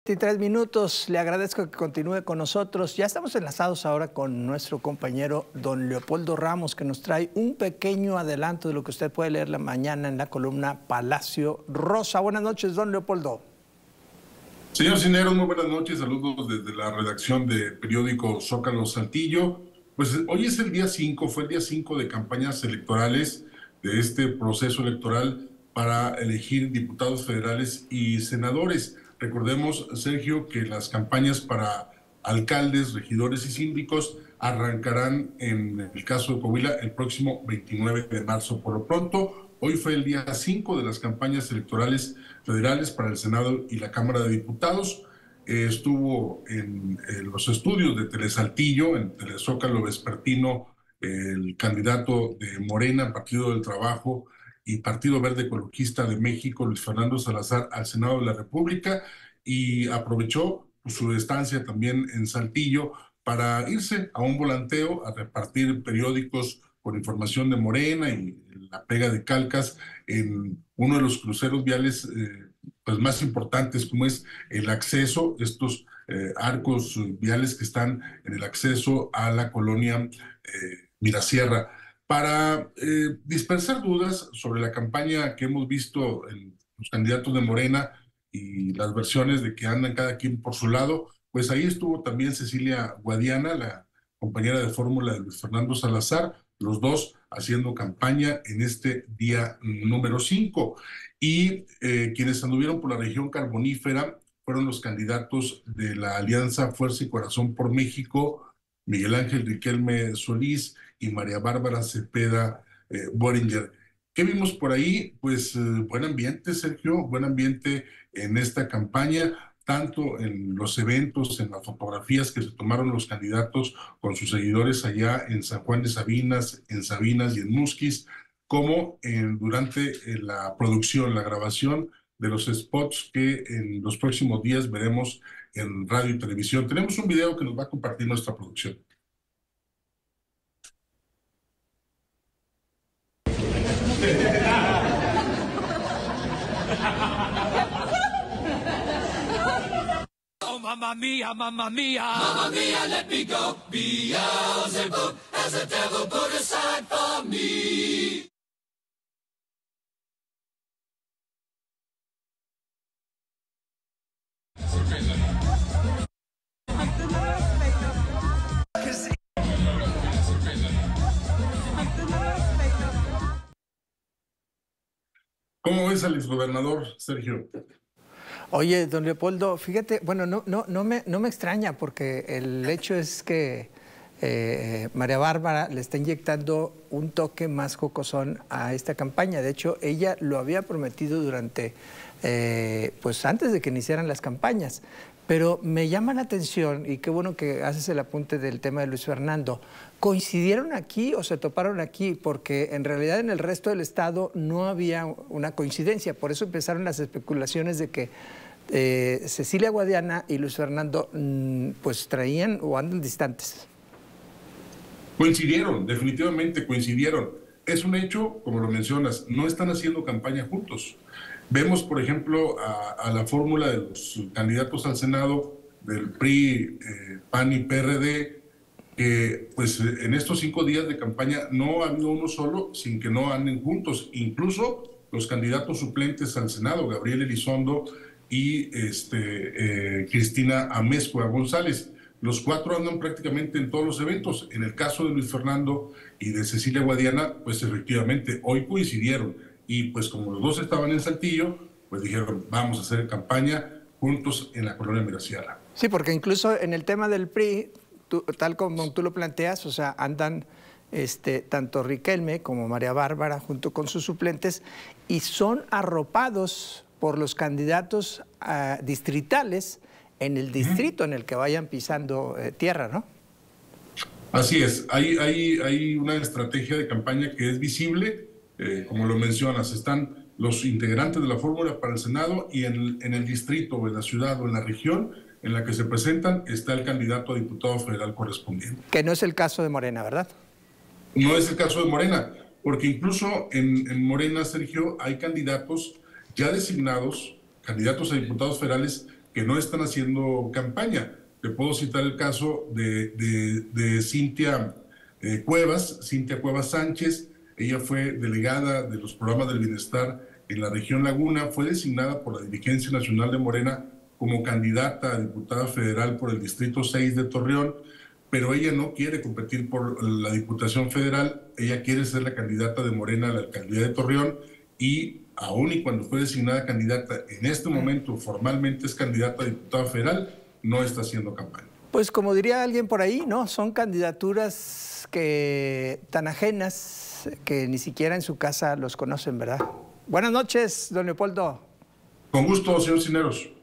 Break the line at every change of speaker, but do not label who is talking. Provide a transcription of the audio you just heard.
23 minutos. Le agradezco que continúe con nosotros. Ya estamos enlazados ahora con nuestro compañero don Leopoldo Ramos, que nos trae un pequeño adelanto de lo que usted puede leer mañana en la columna Palacio Rosa. Buenas noches, don Leopoldo.
Señor Cisneros, muy buenas noches. Saludos desde la redacción de periódico Zócalo Saltillo. Pues hoy es el día 5, fue el día 5 de campañas electorales de este proceso electoral para elegir diputados federales y senadores. Recordemos, Sergio, que las campañas para alcaldes, regidores y síndicos arrancarán en el caso de Coahuila el próximo 29 de marzo. Por lo pronto, hoy fue el día 5 de las campañas electorales federales para el Senado y la Cámara de Diputados. Estuvo en los estudios de Telesaltillo, en Telezócalo Vespertino, el candidato de Morena, Partido del Trabajo y Partido Verde Ecologista de México, Luis Fernando Salazar, al Senado de la República, y aprovechó su estancia también en Saltillo para irse a un volanteo, a repartir periódicos con información de Morena y la pega de calcas en uno de los cruceros viales pues más importantes, como es el acceso, estos arcos viales que están en el acceso a la colonia Mirasierra, para dispersar dudas sobre la campaña que hemos visto en los candidatos de Morena y las versiones de que andan cada quien por su lado. Pues ahí estuvo también Cecilia Guadiana, la compañera de fórmula de Luis Fernando Salazar, los dos haciendo campaña en este día número 5. Y quienes anduvieron por la región carbonífera fueron los candidatos de la Alianza Fuerza y Corazón por México, Miguel Ángel Riquelme Solís y María Bárbara Cepeda Boringer. ¿Qué vimos por ahí? Pues buen ambiente, Sergio, buen ambiente en esta campaña, tanto en los eventos, en las fotografías que se tomaron los candidatos con sus seguidores allá en San Juan de Sabinas, en Sabinas y en Musquis, como durante la producción, la grabación de los spots que en los próximos días veremos en radio y televisión. Tenemos un video que nos va a compartir nuestra producción.
Oh, mamma mia, mamma mia. Mamma mia, let me go. Beelzebub has the devil put aside for me.
¿Cómo ves al exgobernador, Sergio?
Oye, don Leopoldo, fíjate, bueno, no me extraña, porque el hecho es que María Bárbara le está inyectando un toque más jocosón a esta campaña. De hecho, ella lo había prometido durante, pues antes de que iniciaran las campañas. Pero me llama la atención, y qué bueno que haces el apunte del tema de Luis Fernando. ¿Coincidieron aquí o se toparon aquí? Porque en realidad en el resto del estado no había una coincidencia. Por eso empezaron las especulaciones de que Cecilia Guadiana y Luis Fernando pues traían o andan distantes.
Coincidieron, definitivamente coincidieron. Es un hecho, como lo mencionas, no están haciendo campaña juntos. Vemos, por ejemplo, a la fórmula de los candidatos al Senado del PRI, PAN y PRD, que pues en estos 5 días de campaña no ha habido uno solo sin que no anden juntos. Incluso los candidatos suplentes al Senado, Gabriel Elizondo y Cristina Amezcua González. Los 4 andan prácticamente en todos los eventos. En el caso de Luis Fernando y de Cecilia Guadiana, pues efectivamente hoy coincidieron. Y pues como los dos estaban en Saltillo, pues dijeron, vamos a hacer campaña juntos en la colonia Mirasierra.
Sí, porque incluso en el tema del PRI, tal como tú lo planteas, o sea, andan tanto Riquelme como María Bárbara junto con sus suplentes y son arropados por los candidatos distritales en el distrito en el que vayan pisando tierra, ¿no?
Así es, hay una estrategia de campaña que es visible. Como lo mencionas, están los integrantes de la fórmula para el Senado y en el distrito o en la ciudad o en la región en la que se presentan está el candidato a diputado federal correspondiente.
Que no es el caso de Morena, ¿verdad?
No es el caso de Morena, porque incluso en Morena, Sergio, hay candidatos ya designados, candidatos a diputados federales, que no están haciendo campaña. Te puedo citar el caso de Cintia Cuevas Sánchez. Ella fue delegada de los programas del bienestar en la región Laguna, fue designada por la dirigencia nacional de Morena como candidata a diputada federal por el Distrito 6 de Torreón, pero ella no quiere competir por la Diputación Federal, ella quiere ser la candidata de Morena a la alcaldía de Torreón, y aún y cuando fue designada candidata, en este momento formalmente es candidata a diputada federal, no está haciendo campaña.
Pues como diría alguien por ahí, ¿no? Son candidaturas que tan ajenas que ni siquiera en su casa los conocen, ¿verdad? Buenas noches, don Leopoldo.
Con gusto, señor Cisneros.